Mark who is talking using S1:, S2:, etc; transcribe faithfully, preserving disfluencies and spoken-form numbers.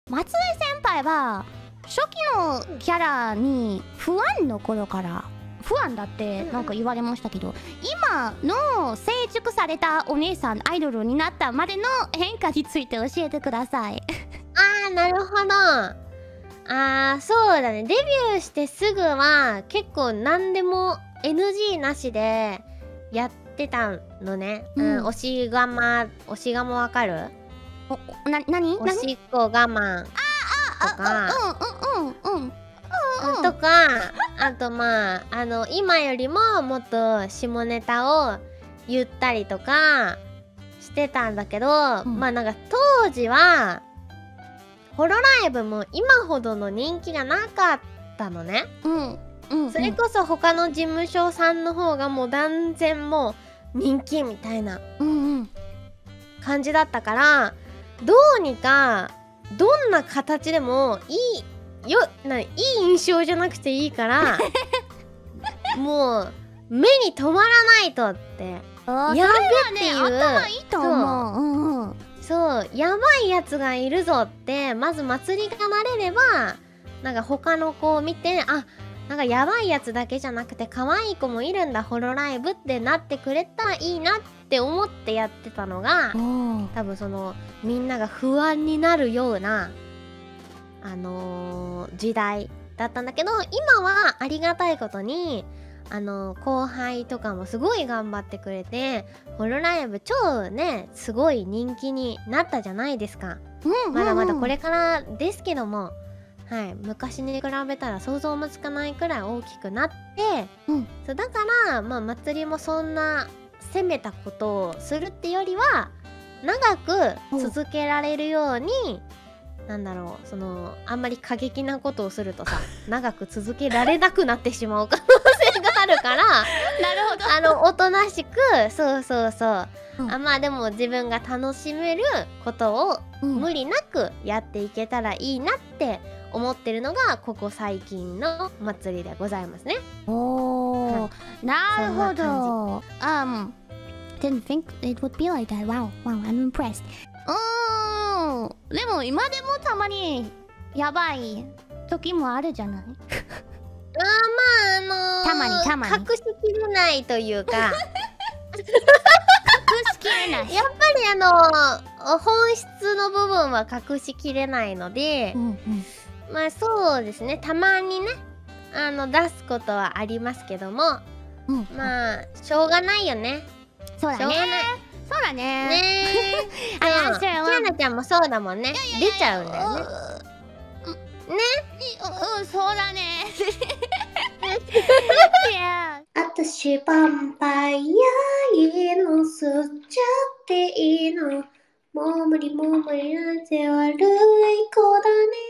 S1: 松井先輩は初期のキャラに不安の頃から不安だってなんか言われましたけど、今の成熟されたお姉さんアイドルになったまでの変化について教えてください。
S2: あー、なるほど。あー、そうだね。デビューしてすぐは結構何でも エヌジー なしでやってたのね。うん、
S1: うん
S2: 押し釜、押し釜わかる？
S1: おな何
S2: おしっこ我慢とか、
S1: うんうんうんうん
S2: うんとか、あとまあ、あの、今よりももっと下ネタを言ったりとかしてたんだけど、
S1: うん、
S2: まあなんか当時は、ホロライブも今ほどの人気がなかったのね。
S1: うんうんうん、
S2: それこそ他の事務所さんの方がもう断然もう人気みたいな感じだったから、どうにかどんな形でもいいよないい印象じゃなくていいからもう目に留まらないとって
S1: やべっていう、頭いいと思う。うんうん、
S2: そうやばいやつがいるぞってまず祭りがなれれば、なんか他の子を見て、あ、なんかやばいやつだけじゃなくて可愛い子もいるんだホロライブってなってくれたらいいなって思ってやってたのが、多分そのみんなが不安になるようなあのー、時代だったんだけど、今はありがたいことにあのー、後輩とかもすごい頑張ってくれて、ホロライブ超ねすごい人気になったじゃないですか。まだまだこれからですけども、はい、昔に比べたら想像もつかないくらい大きくなって、うん、そうだからまあ祭りもそんな攻めたことをするってよりは長く続けられるように、なんだろう、そのあんまり過激なことをするとさ長く続けられなくなってしまう可能性があるからなるほど、あのおとなしく、そうそうそう、うん、あまあでも自分が楽しめることを無理なくやっていけたらいいなって思ってるのがここ最近の祭りでございますね。
S1: おー、なるほど。Um, didn't think it would be like that. Wow, wow, I'm impressed. うーん、でも今でもたまにやばい時もあるじゃない？
S2: あー、まああのー、
S1: たまにたまに
S2: 隠しきれないというか
S1: 隠しきれない。
S2: やっぱりあのー、本質の部分は隠しきれないので、うんうん、まあそうですね、たまにねあの出すことはありますけども、うん、まあしょうがないよね。
S1: そうだね、しょうがない、そうだね。
S2: ねえ。あ、キアナちゃんもそうだもんね。出ちゃうんだよね。ね。
S1: うん、そうだね。
S3: あたしヴァンパイアいいの吸っちゃっていいのもう無理もう無理なんて悪い子だね。